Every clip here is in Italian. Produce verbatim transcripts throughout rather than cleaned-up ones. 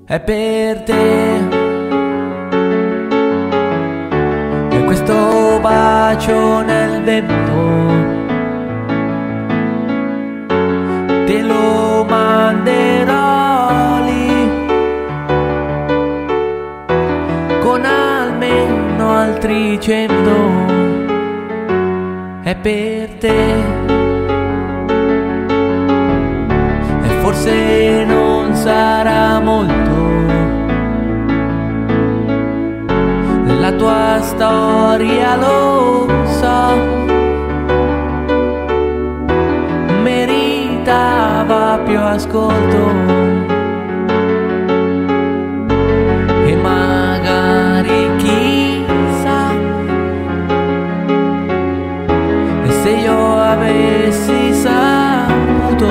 è per te. E questo bacio nel vento te lo manderò lì, con almeno altri cento. È per te. E forse non sarà molto la tua storia, lo so, meritava più ascolto. E magari chissà, e se io avessi saputo,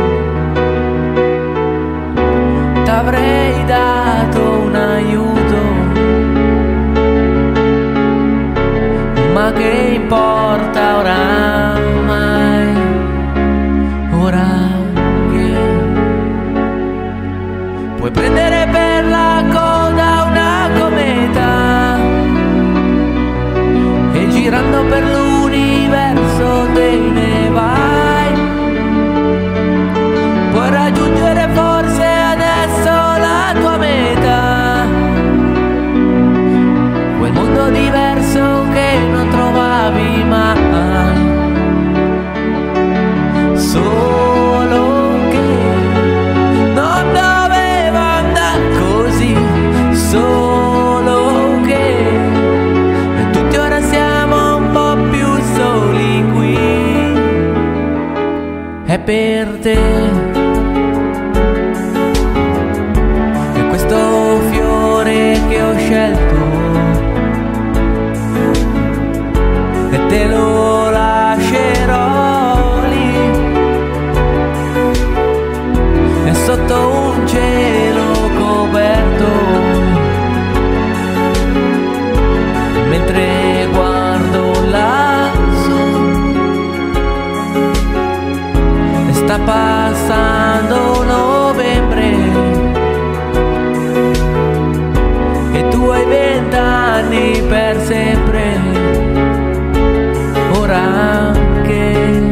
t'avrei dato un aiuto. Ma che importa oramai, ora che puoi prendere per la coda una cometa e girando per l'universo te ne vai. Puoi raggiungere forse adesso la tua meta, quel mondo diverso che non trovavi mai. Solo che non doveva andare così, solo che tutti ora siamo un po' più soli qui. È per te. E questo fiore che ho scelto e te lo lascerò lì, e sotto un cielo coperto, mentre guardo lassù e sta passando novembre e tu hai vent'anni per sempre. Ora che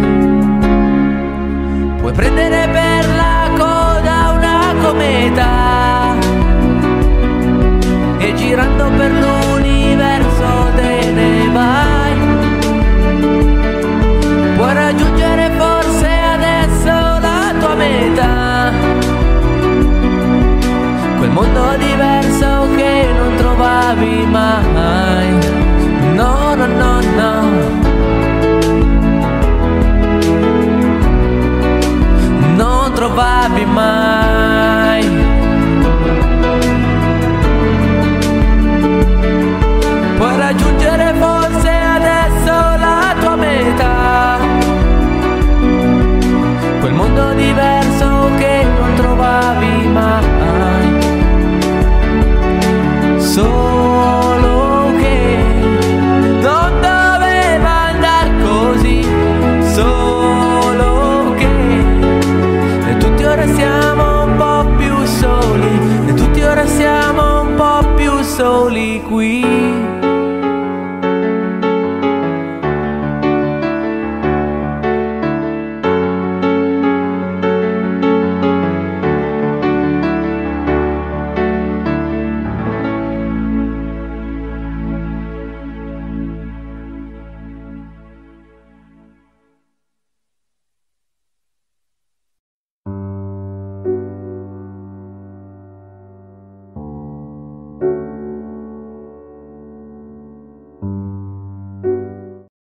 puoi prendere per la coda una cometa e girando per l'universo te ne vai. Puoi raggiungere forse adesso la tua meta, quel mondo diverso che non trovavi mai. No, no, no, no.